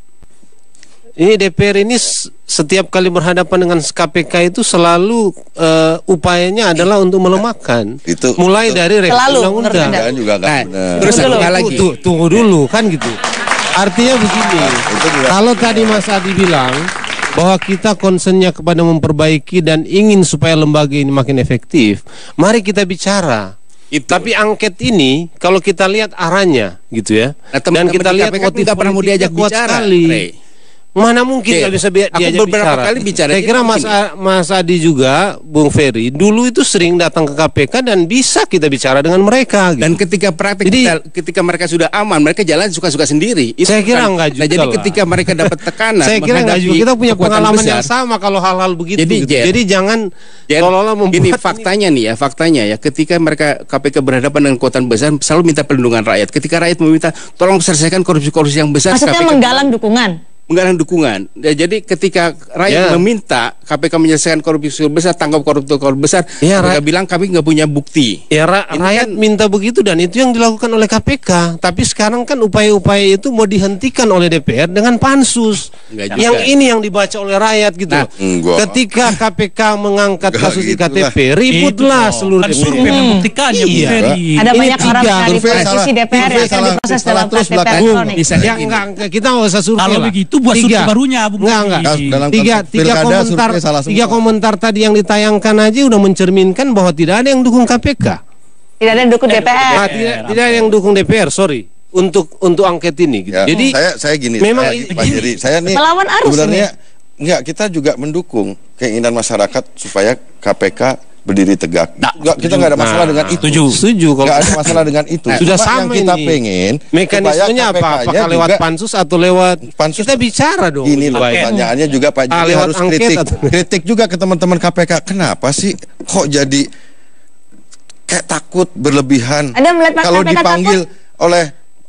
Ini D P R ini s- setiap kali berhadapan dengan K P K itu selalu eh, upayanya adalah untuk melemahkan. Itu- Mulai itu- dari revisi Selalu, undang-undang. menurut Anda? Jangan juga nggak Nah, benar. terus Tunggu satu dulu. hal lagi. Tuh, tunggu dulu kan gitu. Artinya begini, Itu juga- kalau tadi Mas Adi bilang bahwa kita concernnya kepada memperbaiki dan ingin supaya lembaga ini makin efektif, mari kita bicara. Itu. Tapi angket ini kalau kita lihat arahnya gitu ya, Nah, dan teman-teman kita di lihat K P K motif nggak pernah mau politiknya diajak kuat bicara, sekali. Ray. Mana mungkin Oke, nggak bisa bi- aku diajak beberapa bicara. kali bicara, Saya jadi kira Mas, begini. A- Mas Adi juga, Bung Ferry, dulu itu sering datang ke K P K dan bisa kita bicara dengan mereka. Gitu. Dan ketika praktik Jadi- kita- ketika mereka sudah aman, mereka jalan suka-suka sendiri. Itu Saya kira bukan- enggak Nah, juga jadi lah. ketika mereka dapat tekanan, Saya kira enggak menghadapi juga. Kita punya kekuatan pengalaman besar, yang sama kalau hal-hal begitu. Jadi, gitu. Jen, Jadi jangan Jen, seolah-olah membuat ini ini- faktanya nih ya, faktanya ya, ketika mereka K P K berhadapan dengan kekuatan besar, selalu minta perlindungan rakyat. Ketika rakyat meminta, tolong selesaikan korupsi-korupsi yang besar, Maksudnya K P K menggalang dukungan. menggalang dukungan. Ya, jadi ketika rakyat Ya. meminta K P K menyelesaikan korupsi besar, tangkap koruptor-koruptor besar, Ya, mereka ra- bilang kami nggak punya bukti. Ya ra- Ini rakyat kan- minta begitu dan itu yang dilakukan oleh K P K. Tapi sekarang kan upaya-upaya itu mau dihentikan oleh D P R dengan pansus. Enggak juga. Yang ini yang dibaca oleh rakyat gitu. Nah, enggak. Ketika K P K mengangkat Enggak kasus gitu iktp, lah. ributlah Itu, seluruh kan D P R. survei membuktikannya, Bung Iya. Ferry. Ada Ini banyak orang tiga. dari Survei posisi salah. D P R yang Survei akan salah. diproses Salah dalam terus K T P belakang. elektronik. Bisa Ya, gini. enggak, enggak, kita nggak usah survei Kalau lah. begitu buat Tiga. survei barunya, Bung Enggak, Ferry. enggak. Dalam Tiga, konteks tiga pilkada, komentar, survei salah semua. tiga komentar tadi yang ditayangkan aja udah mencerminkan bahwa tidak ada yang dukung K P K. Tidak ada yang dukung D P R. Nah, tidak, tidak ada yang dukung D P R, sorry, untuk untuk angket ini. Gitu. Ya, Jadi saya saya gini, memang saya, ini- Pak Jerry, saya nih Melawan arus sebenarnya enggak, kita juga mendukung keinginan masyarakat supaya K P K berdiri tegak. Nah, Enggak, kita nggak ada masalah Nah, dengan itu. setuju. Setuju kalau Nggak ada masalah dengan itu. Nah, sudah Cuma sama yang kita ini. pengen mekanismenya apa? Apakah lewat pansus atau lewat Pansus. kita bicara dong. Gini loh lebih baik. pertanyaannya juga Pak Ah, Jerry lewat harus angket kritik. atau- Kritik juga ke teman-teman K P K. Kenapa sih kok jadi kayak takut berlebihan Anda melihat Pak kalau K P K dipanggil oleh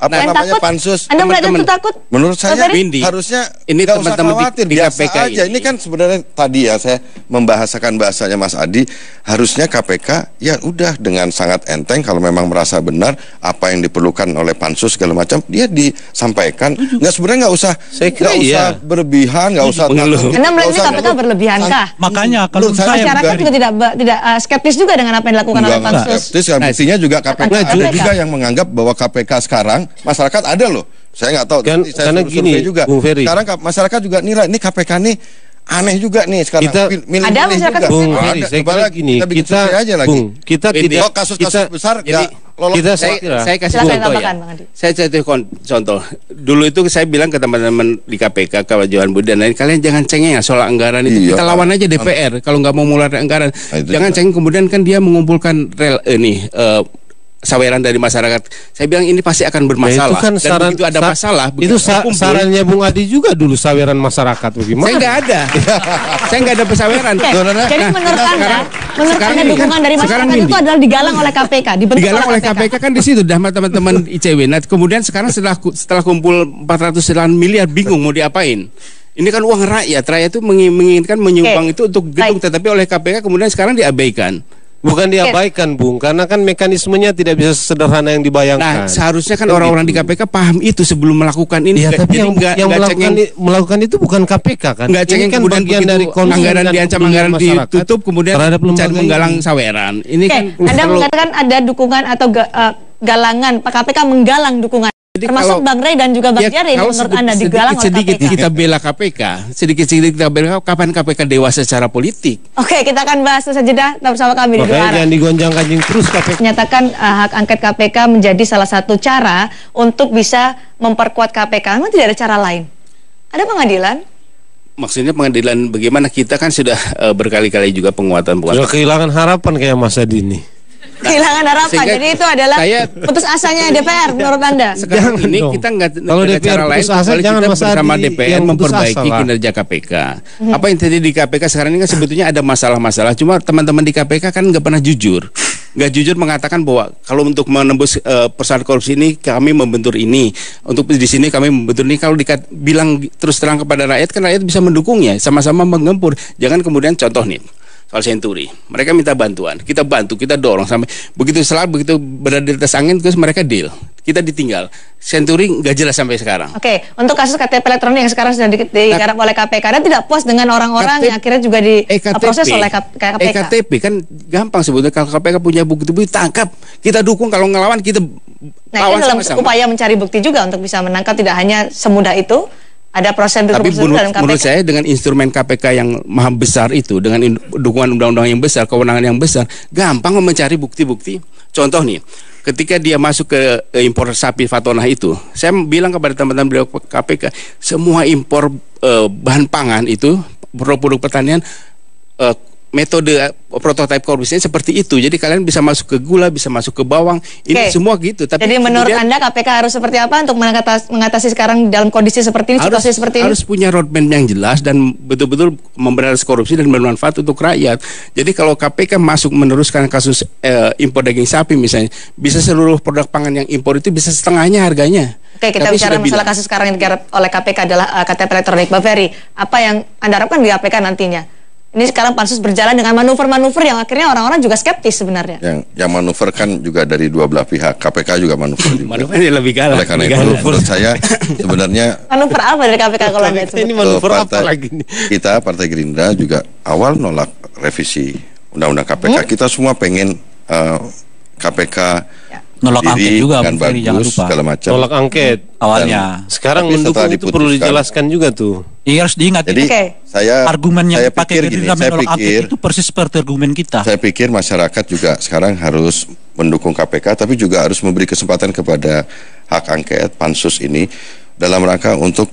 apa Nah, namanya takut? pansus. Anda melihat Teman-teman, itu takut? Menurut saya Windy, harusnya ini nggak usah teman-teman di- khawatir, di biasa K P K aja. Ini kan sebenarnya tadi ya saya membahasakan bahasanya Mas Adi, harusnya K P K ya udah dengan sangat enteng kalau memang merasa benar apa yang diperlukan oleh pansus segala macam dia disampaikan. Nggak sebenarnya nggak usah Saya kira nggak usah iya. berlebihan, nggak usah Mengeluh. takut, Anda nggak melihat ini usah K P K ngeluh. berlebihankah? Makanya kalau Menurut saya saya Masyarakat juga- juga tidak ba- tidak uh, skeptis juga dengan apa yang dilakukan oleh Enggak, enggak pansus. skeptis ya, buktinya juga K P K K P K. ada juga yang menganggap bahwa K P K sekarang masyarakat ada loh. Saya nggak tahu. Kan- nanti saya karena suruh survei gini, juga. Bung Ferry. Sekarang ka- masyarakat juga nilai ini K P K nih aneh juga nih sekarang. Kita- Pil- milih-milih Ada masyarakat juga. Bung Oh, Ferry, ada. saya Coba kira lagi, gini, kita bikin kita, survei aja lagi. Bung, kita Windy. tidak, Kalau kasus-kasus kita, besar jadi nggak lolos. kita saya, kira, saya kasih Silakan contoh tambahkan, ya. Bang Adi. Saya contoh kon- contoh. Dulu itu saya bilang ke teman-teman di K P K, kawan Johan Budi dan lain, kalian jangan cengeng ya soal anggaran itu. Iya. Kita lawan aja D P R kalau nggak mau mulai anggaran. Nah, itu Jangan juga. cengeng, kemudian kan dia mengumpulkan rel eh, nih eh, saweran dari masyarakat. Saya bilang ini pasti akan Nah, bermasalah. itu kan Dan saran, begitu ada sa- masalah, itu begitu sa- kumpul, sarannya Bung Adi juga dulu saweran masyarakat bagaimana? saya nggak ada. Saya nggak ada pesaweran. Oke, Saudara. jadi Nah, menurut nah, Anda, sekarang- menurut sekarang Anda ini, dukungan dari sekarang masyarakat ini. itu adalah digalang oleh K P K, dibentuk digalang oleh K P K kan di situ dah teman-teman I C W. Nah, kemudian sekarang setelah ku- setelah kumpul empat ratus sembilan miliar bingung mau diapain. Ini kan uang rakyat, rakyat itu mengi- menginginkan menyumbang Oke. itu untuk gedung, Baik. tetapi oleh K P K kemudian sekarang diabaikan. Bukan diabaikan, Bung, karena kan mekanismenya tidak bisa sederhana yang dibayangkan. Nah, seharusnya kan Kan orang-orang gitu. di K P K paham itu sebelum melakukan ini. Ya, Nggak- tapi jadi yang, nggak- yang nggak melakukan, cengeng- i- melakukan itu bukan K P K kan? nggak Ini cengeng kan kemudian bagian begitu dari concern anggaran dan diancam, kepedulian anggaran masyarakat ditutup, kemudian terhadap mencari lembaga menggalang ini. saweran. Ini Oke, kan Anda terlalu- mengatakan ada dukungan atau ga- eh, galangan, Pak K P K menggalang dukungan. Jadi Termasuk kalau- Bang Ray dan juga Bang Ya, Jerry kalau menurut sedikit- Anda digalang oleh sedikit K P K. kita bela K P K, sedikit-sedikit kita bela, kapan K P K dewasa secara politik? Oke, kita akan bahas itu saja tetap bersama kami di Makanya Duara. jangan digonjang-ganjing terus K P K. Menyatakan uh, hak angket K P K menjadi salah satu cara untuk bisa memperkuat K P K. Memang tidak ada cara lain. Ada pengadilan? Maksudnya pengadilan bagaimana, kita kan sudah eh, berkali-kali juga penguatan Sudah penguatan. kehilangan harapan kayak Mas Adi ini. Kehilangan harapan. sehingga Jadi itu adalah saya- putus asanya D P R menurut Anda. Sekarang Jangan ini dong. kita nggak Kalau nggak ada D P R cara lain putus asa, kecuali jangan kita Mas bersama Adi D P R yang putus memperbaiki asa lah. kinerja K P K. Apa yang terjadi di K P K sekarang ini kan sebetulnya ada masalah-masalah. Cuma teman-teman di K P K kan nggak pernah jujur, nggak jujur mengatakan bahwa kalau untuk menembus eh, persoalan korupsi ini kami membentur ini, untuk di sini kami membentur ini. Kalau dikat, bilang terus terang kepada rakyat kan rakyat bisa mendukungnya, sama-sama menggempur. Jangan kemudian contoh nih soal Senturi, mereka minta bantuan, kita bantu, kita dorong sampai begitu setelah begitu berada di atas angin terus mereka deal, kita ditinggal. Senturi nggak jelas sampai sekarang. Oke, untuk kasus K T P elektronik yang sekarang sudah di- digarap oleh K P K, dan tidak puas dengan orang-orang K T P yang akhirnya juga diproses oleh K P K. E K T P kan gampang sebetulnya, kalau K P K punya bukti-bukti tangkap, kita dukung, kalau ngelawan kita Nah, lawan ini dalam sama-sama. upaya mencari bukti juga untuk bisa menangkap, tidak hanya semudah itu. Ada prosedur Tapi prosedur menurut, dalam K P K. menurut saya dengan instrumen K P K yang maha besar itu, dengan in- dukungan undang-undang yang besar, kewenangan yang besar, gampang mencari bukti-bukti. Contoh nih, ketika dia masuk ke eh, impor sapi Fatona itu, saya bilang kepada teman-teman beliau K P K, semua impor eh, bahan pangan itu, produk-produk pertanian, eh, metode eh, prototipe korupsinya seperti itu. Jadi kalian bisa masuk ke gula, bisa masuk ke bawang, ini Oke. semua gitu. Tapi Jadi menurut kemudian Anda K P K harus seperti apa untuk mengatasi, mengatasi sekarang dalam kondisi seperti ini, harus, situasi seperti ini? harus punya roadmap yang jelas dan betul-betul memberantas korupsi dan bermanfaat untuk rakyat. Jadi kalau K P K masuk meneruskan kasus eh, impor daging sapi misalnya, bisa seluruh produk pangan yang impor itu bisa setengahnya harganya. Oke, kita Tapi bicara sudah masalah bilang. kasus sekarang yang digarap oleh K P K adalah uh, K T P elektronik. Mbak Ferry, apa yang Anda harapkan di K P K nantinya? Ini sekarang pansus berjalan dengan manuver-manuver yang akhirnya orang-orang juga skeptis sebenarnya. Yang yang manuver kan juga dari dua belah pihak. K P K juga manuver juga. Manuvernya lebih galak. Oleh karena lebih itu galak. menurut saya sebenarnya Manuver apa dari K P K kalau Anda Ini sebut? manuver eh, apa lagi nih? kita Partai Gerindra juga awal nolak revisi undang-undang K P K. Hmm? Kita semua pengen eh, K P K Nolak berdiri angket juga, dengan Bung Ferry, jangan bagus lupa. segala macam. Tolak angket. Awalnya. Sekarang Tapi mendukung setelah itu perlu diputuskan. dijelaskan juga tuh. Iya, harus diingat. Jadi Oke. saya argumen yang saya dipakai pikir gini, Gerindra saya menolak angket pikir itu persis seperti argumen kita. saya pikir masyarakat juga sekarang harus mendukung K P K, tapi juga harus memberi kesempatan kepada hak angket pansus ini dalam rangka untuk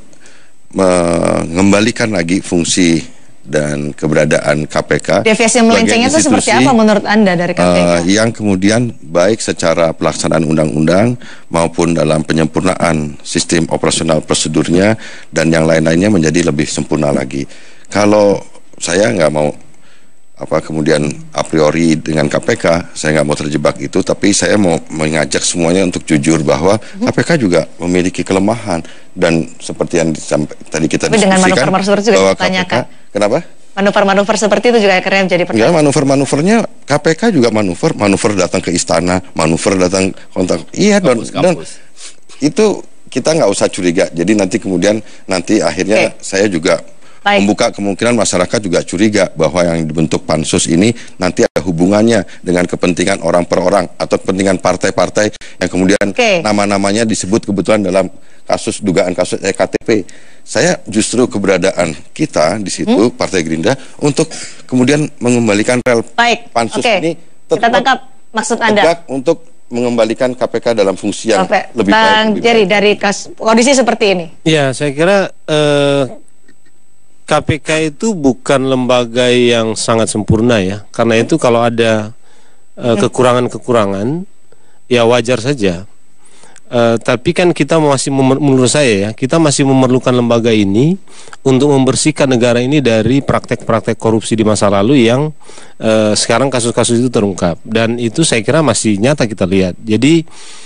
mengembalikan lagi fungsi dan keberadaan K P K. Deviasi sebagai melencengnya itu seperti institusi, apa menurut Anda dari K P K? eh, yang kemudian baik secara pelaksanaan undang-undang maupun dalam penyempurnaan sistem operasional prosedurnya dan yang lain-lainnya menjadi lebih sempurna lagi. Kalau saya nggak mau apa kemudian a priori dengan K P K, saya nggak mau terjebak itu, tapi saya mau mengajak semuanya untuk jujur bahwa K P K juga memiliki kelemahan dan seperti yang disampaikan tadi kita tapi diskusikan dengan manuver-manuver juga bahwa ditanyakan. K P K, kenapa? Manuver-manuver seperti itu juga akhirnya menjadi pertanyaan. Ya, manuver-manuvernya K P K juga manuver, manuver datang ke istana, manuver datang kontak, iya dan, dan itu kita nggak usah curiga. Jadi nanti kemudian nanti akhirnya okay. saya juga Baik. membuka kemungkinan masyarakat juga curiga bahwa yang dibentuk pansus ini nanti ada hubungannya dengan kepentingan orang per orang atau kepentingan partai-partai yang kemudian okay. nama-namanya disebut kebetulan dalam kasus dugaan kasus E K T P. Saya justru keberadaan kita di situ hmm? Partai Gerindra untuk kemudian mengembalikan rel Baik. pansus okay. ini tetap kita tangkap maksud Anda untuk mengembalikan K P K dalam fungsi yang Oke. lebih Bang baik. Jerry dari kas, kondisi seperti ini. Ya, saya kira eh, K P K itu bukan lembaga yang sangat sempurna ya. Karena itu kalau ada kekurangan-kekurangan, ya wajar saja. Uh, tapi kan kita masih, menurut saya ya, kita masih memerlukan lembaga ini untuk membersihkan negara ini dari praktek-praktek korupsi di masa lalu yang uh, sekarang kasus-kasus itu terungkap. Dan itu saya kira masih nyata kita lihat. Jadi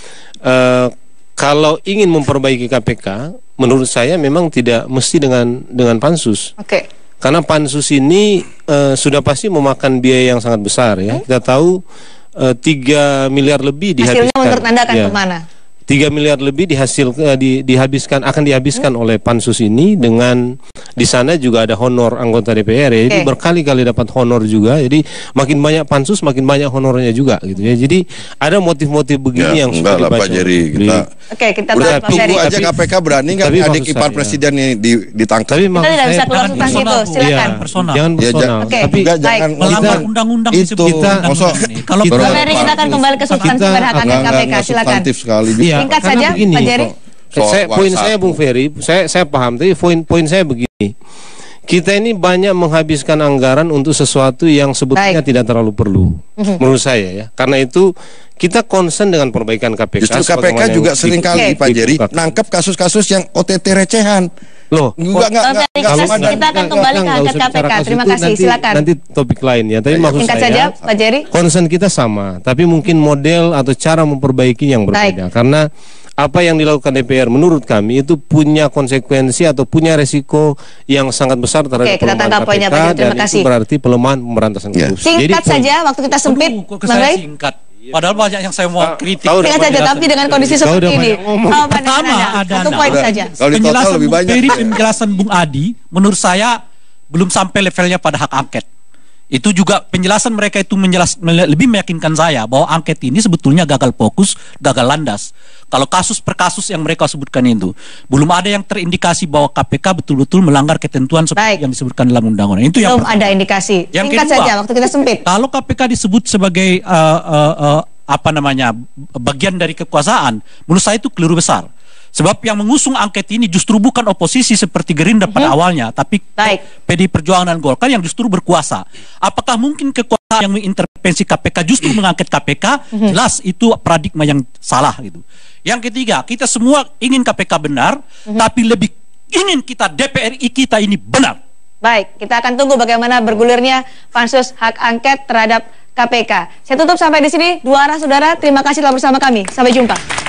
uh, kalau ingin memperbaiki K P K, menurut saya memang tidak mesti dengan dengan pansus. Oke. Karena pansus ini uh, sudah pasti memakan biaya yang sangat besar ya. Hmm? Kita tahu uh, tiga miliar lebih dihabiskan. Hasilnya menurut Anda akan ya. kemana? tiga miliar lebih dihasil uh, di, dihabiskan akan dihabiskan hmm? oleh pansus ini, dengan di sana juga ada honor anggota D P R ya. Jadi okay. berkali-kali dapat honor juga. Jadi makin banyak pansus makin banyak honornya juga gitu ya. Jadi ada motif-motif begini ya, yang sudah dibaca. Pak Jerry, kita Oke, kita udah tunggu aja K P K berani nggak adik ipar saya, presiden ini di, ditangkap. Tapi kita tidak bisa keluar tentang itu. Silakan. Ya, personal. Jangan personal. Ya, okay. Tapi Baik. jangan melanggar undang-undang itu. Kita, kalau kita akan kembali ke substansi pada hak angket K P K. Silakan. Singkat saja, Pak Jerry. Saya, poin saya Bung Ferry, saya saya paham, tapi poin poin saya begini. Kita ini banyak menghabiskan anggaran untuk sesuatu yang sebetulnya Baik. tidak terlalu perlu, mm-hmm. menurut saya ya. Karena itu kita concern dengan perbaikan K P K. Justru K P K juga seringkali Pak Jerry nangkep kasus-kasus yang O T T recehan. Loh, enggak, enggak, enggak, enggak, enggak, kita akan kembali ke angket K P K. Terima kasih, nanti, silakan. Nanti topik lain ya. Tapi maksud Singkat saya, saja, Pak Jerry. Concern kita sama, tapi mungkin model atau cara memperbaiki yang berbeda. Baik. Karena apa yang dilakukan D P R menurut kami itu punya konsekuensi atau punya resiko yang sangat besar terhadap Oke, kita tangkap poinnya, Pak Jerry. Terima dan kasih. Itu berarti pelemahan pemberantasan ya. korupsi. Singkat Jadi, saja, waktu kita sempit. Aduh, kok saya singkat. Padahal banyak yang saya mau kritik. Singkat saja, tapi dengan kondisi seperti ini. Oh, pertama ada satu poin saja. Penjelasan Bung Ferry, penjelasan Bung Adi, menurut saya belum sampai levelnya pada hak angket. Itu juga penjelasan mereka itu menjelas, lebih meyakinkan saya bahwa angket ini sebetulnya gagal fokus, gagal landas. Kalau kasus per kasus yang mereka sebutkan itu belum ada yang terindikasi bahwa K P K betul-betul melanggar ketentuan seperti Baik. yang disebutkan dalam undang-undang. Itu yang belum ada indikasi. Yang Singkat kedua, saja, waktu kita sempit. Kalau K P K disebut sebagai uh, uh, uh, apa namanya bagian dari kekuasaan, menurut saya itu keliru besar. Sebab yang mengusung angket ini justru bukan oposisi seperti Gerindra pada mm-hmm. awalnya, tapi Baik. P D I Perjuangan dan Golkar yang justru berkuasa. Apakah mungkin kekuasaan yang mengintervensi K P K justru mengangket K P K? Mm-hmm. Jelas itu paradigma yang salah gitu. Yang ketiga, kita semua ingin K P K benar, mm-hmm. tapi lebih ingin kita D P R I kita ini benar. Baik, kita akan tunggu bagaimana bergulirnya pansus hak angket terhadap K P K. Saya tutup sampai di sini. Dua arah saudara, terima kasih telah bersama kami. Sampai jumpa.